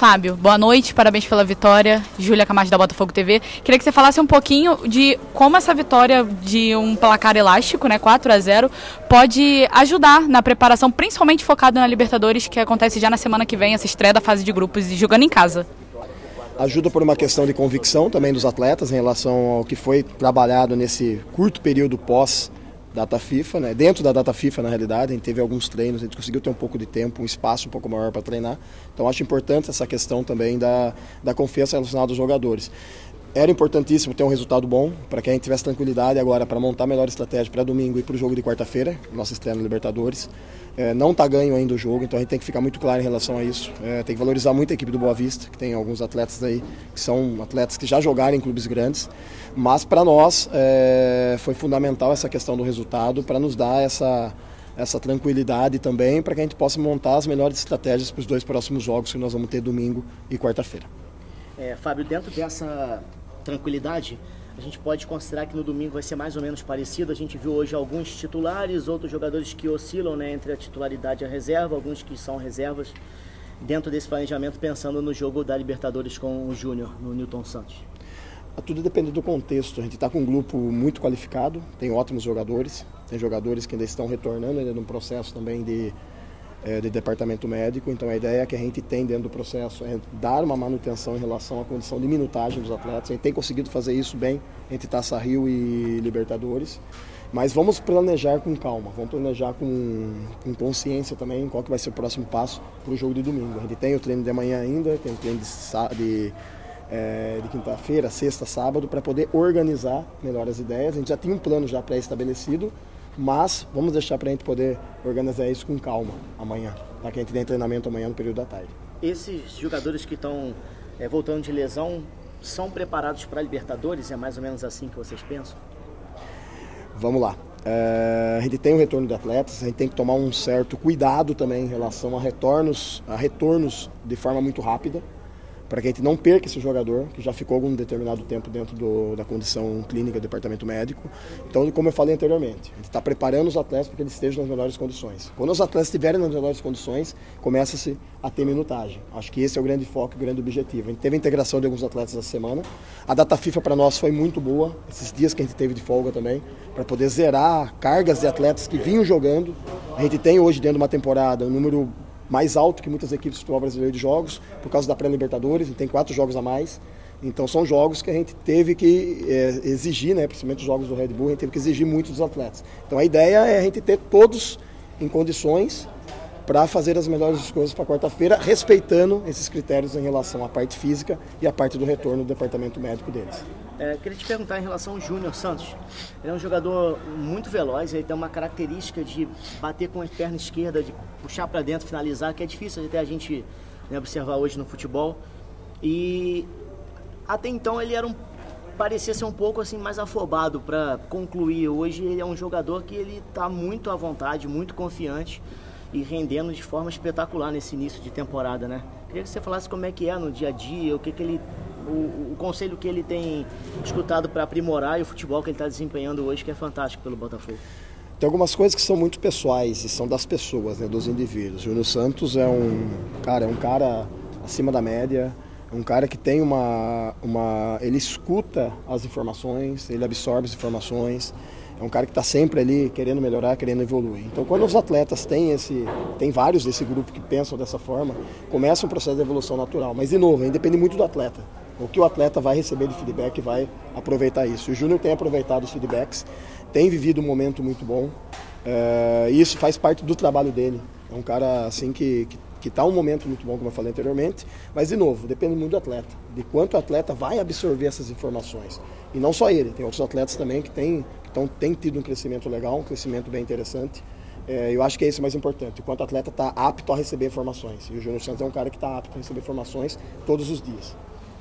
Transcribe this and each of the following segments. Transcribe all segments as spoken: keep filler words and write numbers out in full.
Fábio, boa noite, parabéns pela vitória. Júlia Camacho da Botafogo T V. Queria que você falasse um pouquinho de como essa vitória de um placar elástico, né, quatro a zero, pode ajudar na preparação, principalmente focado na Libertadores, que acontece já na semana que vem, essa estreia da fase de grupos e jogando em casa. Ajuda por uma questão de convicção também dos atletas em relação ao que foi trabalhado nesse curto período pós data FIFA, né? Dentro da data FIFA, na realidade, a gente teve alguns treinos, a gente conseguiu ter um pouco de tempo, um espaço um pouco maior para treinar. Então acho importante essa questão também da, da confiança relacionada aos jogadores. Era importantíssimo ter um resultado bom, para que a gente tivesse tranquilidade agora para montar a melhor estratégia para domingo e para o jogo de quarta-feira, nossa estreia na Libertadores. É, não está ganho ainda o jogo, então a gente tem que ficar muito claro em relação a isso. É, tem que valorizar muito a equipe do Boa Vista, que tem alguns atletas aí, que são atletas que já jogaram em clubes grandes, mas para nós é, foi fundamental essa questão do resultado, para nos dar essa, essa tranquilidade também, para que a gente possa montar as melhores estratégias para os dois próximos jogos que nós vamos ter domingo e quarta-feira. É, Fábio, dentro dessa tranquilidade, a gente pode considerar que no domingo vai ser mais ou menos parecido. A gente viu hoje alguns titulares, outros jogadores que oscilam, né, entre a titularidade e a reserva, alguns que são reservas, dentro desse planejamento, pensando no jogo da Libertadores com o Júnior, no Newton Santos. Tudo depende do contexto. A gente está com um grupo muito qualificado, tem ótimos jogadores, tem jogadores que ainda estão retornando, ainda num processo também de de departamento médico, então a ideia que a gente tem dentro do processo é dar uma manutenção em relação à condição de minutagem dos atletas. A gente tem conseguido fazer isso bem entre Taça Rio e Libertadores, mas vamos planejar com calma, vamos planejar com, com consciência também qual que vai ser o próximo passo para o jogo de domingo. A gente tem o treino de amanhã ainda, tem o treino de, de, é, de quinta-feira, sexta, sábado, para poder organizar melhor as ideias. A gente já tinha um plano já pré-estabelecido, mas vamos deixar para a gente poder organizar isso com calma amanhã, para que a gente tenha treinamento amanhã no período da tarde. Esses jogadores que estão é, voltando de lesão são preparados para a Libertadores? É mais ou menos assim que vocês pensam? Vamos lá. É, a gente tem o retorno de atletas, a gente tem que tomar um certo cuidado também em relação a retornos, a retornos de forma muito rápida, para que a gente não perca esse jogador, que já ficou algum determinado tempo dentro do, da condição clínica do departamento médico. Então, como eu falei anteriormente, a gente está preparando os atletas para que eles estejam nas melhores condições. Quando os atletas estiverem nas melhores condições, começa-se a ter minutagem. Acho que esse é o grande foco, o grande objetivo. A gente teve a integração de alguns atletas essa semana. A data FIFA para nós foi muito boa, esses dias que a gente teve de folga também, para poder zerar cargas de atletas que vinham jogando. A gente tem hoje dentro de uma temporada um número mais alto que muitas equipes do futebol brasileiro de jogos, por causa da pré-Libertadores, a gente tem quatro jogos a mais. Então são jogos que a gente teve que é, exigir, né, principalmente os jogos do Red Bull, a gente teve que exigir muito dos atletas. Então a ideia é a gente ter todos em condições para fazer as melhores coisas para quarta-feira, respeitando esses critérios em relação à parte física e à parte do retorno do departamento médico deles. É, queria te perguntar em relação ao Júnior Santos. Ele é um jogador muito veloz, ele tem uma característica de bater com a perna esquerda, de puxar para dentro, finalizar, que é difícil até a gente, né, observar hoje no futebol. E até então ele era um, parecia ser um pouco assim mais afobado para concluir. Hoje ele é um jogador que ele está muito à vontade, muito confiante e rendendo de forma espetacular nesse início de temporada, né? Queria que você falasse como é que é no dia a dia, o que, que ele, o, o conselho que ele tem escutado para aprimorar e o futebol que ele está desempenhando hoje, que é fantástico pelo Botafogo. Tem algumas coisas que são muito pessoais e são das pessoas, né, dos indivíduos. O Júnior Santos é um cara, é um cara acima da média, é um cara que tem uma, uma, ele escuta as informações, ele absorve as informações. É um cara que está sempre ali querendo melhorar, querendo evoluir. Então, quando os atletas têm esse, tem vários desse grupo que pensam dessa forma, começa um processo de evolução natural. Mas, de novo, depende muito do atleta. O que o atleta vai receber de feedback vai aproveitar isso. O Júnior tem aproveitado os feedbacks, tem vivido um momento muito bom. É, e isso faz parte do trabalho dele. É um cara assim que que está um momento muito bom, como eu falei anteriormente. Mas, de novo, depende muito do atleta, de quanto o atleta vai absorver essas informações. E não só ele, tem outros atletas também que têm Então tem tido um crescimento legal, um crescimento bem interessante. É, eu acho que é isso o mais importante, o quanto o atleta está apto a receber informações. E o Júnior Santos é um cara que está apto a receber informações todos os dias.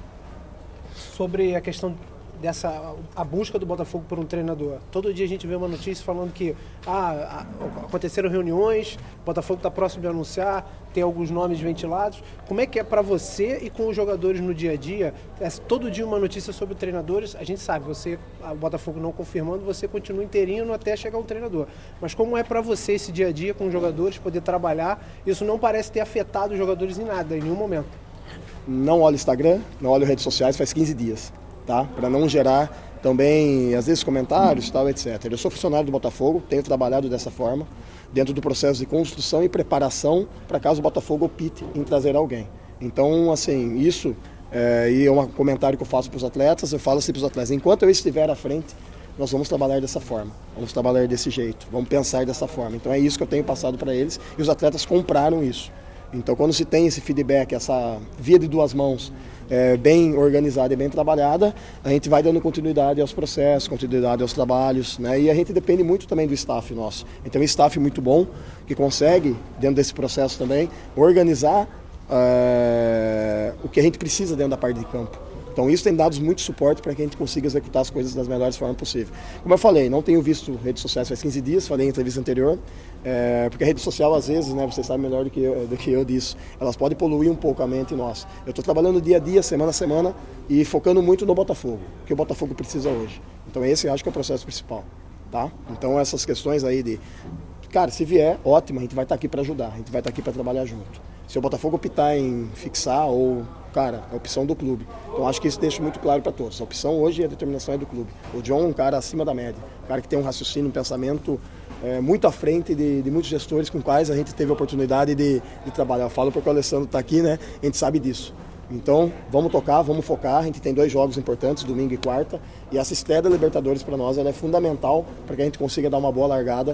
Sobre a questão dessa a busca do Botafogo por um treinador. Todo dia a gente vê uma notícia falando que ah, aconteceram reuniões, o Botafogo está próximo de anunciar, tem alguns nomes ventilados. Como é que é para você e com os jogadores no dia a dia? É todo dia uma notícia sobre treinadores. A gente sabe, você, o Botafogo não confirmando, você continua interino até chegar um treinador. Mas como é para você esse dia a dia com os jogadores, poder trabalhar? Isso não parece ter afetado os jogadores em nada, em nenhum momento. não olho Instagram, não olho redes sociais faz quinze dias, tá? Para não gerar também, às vezes, comentários, tal, etcétera. Eu sou funcionário do Botafogo, tenho trabalhado dessa forma, dentro do processo de construção e preparação para caso o Botafogo opte em trazer alguém. Então, assim, isso, é, e é um comentário que eu faço para os atletas, eu falo assim para os atletas, enquanto eu estiver à frente, nós vamos trabalhar dessa forma, vamos trabalhar desse jeito, vamos pensar dessa forma. Então é isso que eu tenho passado para eles e os atletas compraram isso. Então quando se tem esse feedback, essa via de duas mãos é, bem organizada e bem trabalhada, a gente vai dando continuidade aos processos, continuidade aos trabalhos, né? E a gente depende muito também do staff nosso. Então um staff muito bom, que consegue, dentro desse processo também, organizar é, o que a gente precisa dentro da parte de campo. Então isso tem dado muito suporte para que a gente consiga executar as coisas das melhores formas possíveis. Como eu falei, não tenho visto redes sociais faz quinze dias, falei em entrevista anterior, é, porque a rede social às vezes, né, você sabe melhor do que, eu, do que eu disso, elas podem poluir um pouco a mente nossa. Eu estou trabalhando dia a dia, semana a semana e focando muito no Botafogo, o que o Botafogo precisa hoje. Então esse eu acho que é o processo principal, tá? Então essas questões aí de, cara, se vier, ótimo, a gente vai estar aqui para ajudar, a gente vai estar aqui para trabalhar junto. Se o Botafogo optar em fixar ou, cara, é a opção do clube. Então acho que isso deixa muito claro para todos. A opção hoje e a determinação é do clube. O John é um cara acima da média, um cara que tem um raciocínio, um pensamento é, muito à frente de, de muitos gestores com quais a gente teve a oportunidade de, de trabalhar. Eu falo porque o Alessandro está aqui, né? A gente sabe disso. Então vamos tocar, vamos focar. A gente tem dois jogos importantes, domingo e quarta. E essa estreia da Libertadores para nós ela é fundamental para que a gente consiga dar uma boa largada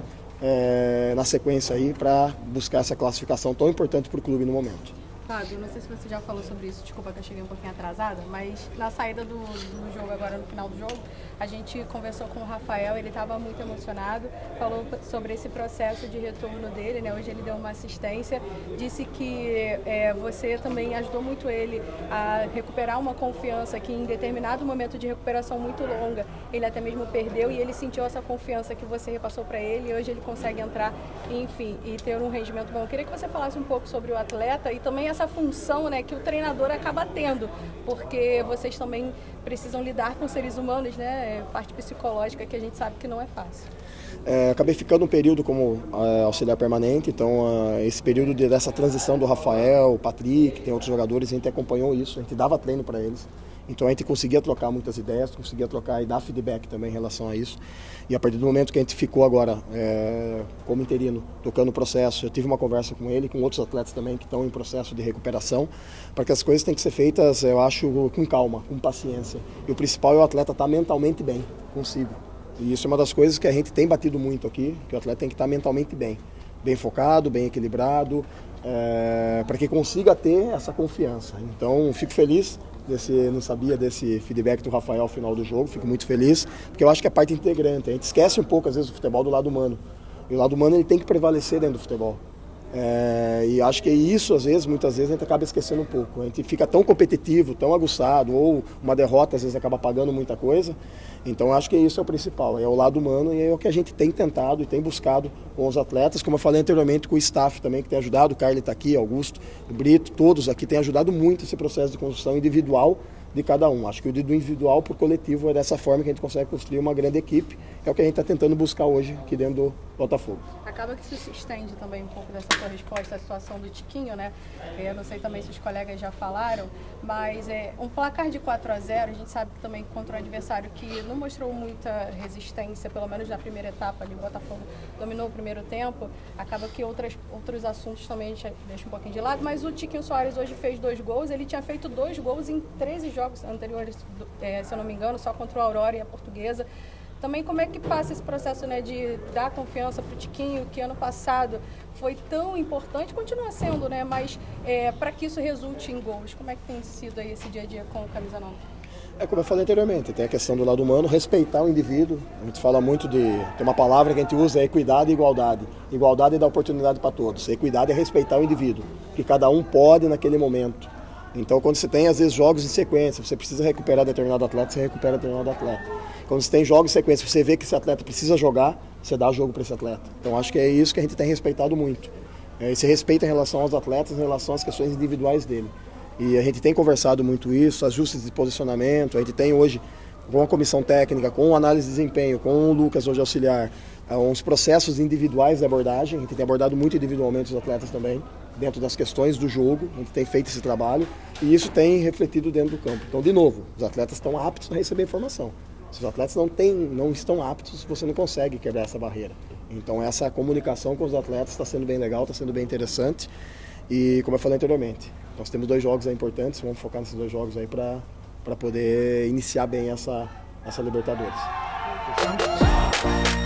É, na sequência aí para buscar essa classificação tão importante para o clube no momento. Fábio, não sei se você já falou sobre isso, desculpa que eu cheguei um pouquinho atrasada, mas na saída do, do jogo agora, no final do jogo, a gente conversou com o Rafael, ele estava muito emocionado, falou sobre esse processo de retorno dele, né? Hoje ele deu uma assistência, disse que é, você também ajudou muito ele a recuperar uma confiança que em determinado momento de recuperação muito longa, ele até mesmo perdeu e ele sentiu essa confiança que você repassou para ele e hoje ele consegue entrar, enfim, e ter um rendimento bom. Eu queria que você falasse um pouco sobre o atleta e também essa função, né, que o treinador acaba tendo, porque vocês também precisam lidar com seres humanos, né, parte psicológica que a gente sabe que não é fácil. É, acabei ficando um período como é, auxiliar permanente, então é, esse período de, dessa transição do Rafael, o Patrick, tem outros jogadores, a gente acompanhou isso, a gente dava treino para eles. Então a gente conseguia trocar muitas ideias, conseguia trocar e dar feedback também em relação a isso. E a partir do momento que a gente ficou agora é, como interino, tocando o processo, eu tive uma conversa com ele, com outros atletas também que estão em processo de recuperação, para que as coisas têm que ser feitas, eu acho, com calma, com paciência. E o principal é o atleta estar mentalmente bem consigo. E isso é uma das coisas que a gente tem batido muito aqui, que o atleta tem que estar mentalmente bem. Bem focado, bem equilibrado, é, para que consiga ter essa confiança. Então, fico feliz. Desse, não sabia desse feedback do Rafael ao final do jogo, fico muito feliz, porque eu acho que é parte integrante. A gente esquece um pouco, às vezes, do futebol do lado humano. E o lado humano ele tem que prevalecer dentro do futebol. É, e acho que isso, às vezes, muitas vezes, a gente acaba esquecendo um pouco. A gente fica tão competitivo, tão aguçado, ou uma derrota, às vezes, acaba pagando muita coisa. Então, acho que isso é o principal, é o lado humano e é o que a gente tem tentado e tem buscado com os atletas, como eu falei anteriormente, com o staff também, que tem ajudado, o Carly está aqui, Augusto, o Brito, todos aqui têm ajudado muito esse processo de construção individual de cada um. Acho que o do individual para o coletivo é dessa forma que a gente consegue construir uma grande equipe, é o que a gente está tentando buscar hoje aqui dentro do Botafogo. Acaba que isso se estende também um pouco dessa sua resposta à situação do Tiquinho, né? Eu não sei também se os colegas já falaram, mas é um placar de quatro a zero, a gente sabe que também contra um adversário que não mostrou muita resistência, pelo menos na primeira etapa ali, o Botafogo dominou o primeiro tempo, acaba que outras, outros assuntos também a gente deixa um pouquinho de lado, mas o Tiquinho Soares hoje fez dois gols, ele tinha feito dois gols em treze jogos anteriores, é, se eu não me engano, só contra o Aurora e a Portuguesa. Também como é que passa esse processo, né, de dar confiança para o Tiquinho, que ano passado foi tão importante, continua sendo, né, mas é, para que isso resulte em gols, como é que tem sido aí esse dia a dia com o Camisa nove? É como eu falei anteriormente, tem a questão do lado humano, respeitar o indivíduo, a gente fala muito de, tem uma palavra que a gente usa, é equidade e igualdade. Igualdade é dar oportunidade para todos, equidade é respeitar o indivíduo, que cada um pode naquele momento. Então, quando você tem, às vezes, jogos em sequência, você precisa recuperar determinado atleta, você recupera determinado atleta. Quando você tem jogos em sequência, você vê que esse atleta precisa jogar, você dá jogo para esse atleta. Então, acho que é isso que a gente tem respeitado muito. É esse respeito em relação aos atletas, em relação às questões individuais dele. E a gente tem conversado muito isso, ajustes de posicionamento, a gente tem hoje, com a comissão técnica, com análise de desempenho, com o Lucas hoje auxiliar, uns processos individuais de abordagem, a gente tem abordado muito individualmente os atletas também. dentro das questões do jogo, a gente tem feito esse trabalho e isso tem refletido dentro do campo. Então, de novo, os atletas estão aptos a receber informação. Se os atletas não, têm, não estão aptos, você não consegue quebrar essa barreira. Então, essa comunicação com os atletas está sendo bem legal, está sendo bem interessante. E, como eu falei anteriormente, nós temos dois jogos aí importantes, vamos focar nesses dois jogos aí para para poder iniciar bem essa, essa Libertadores.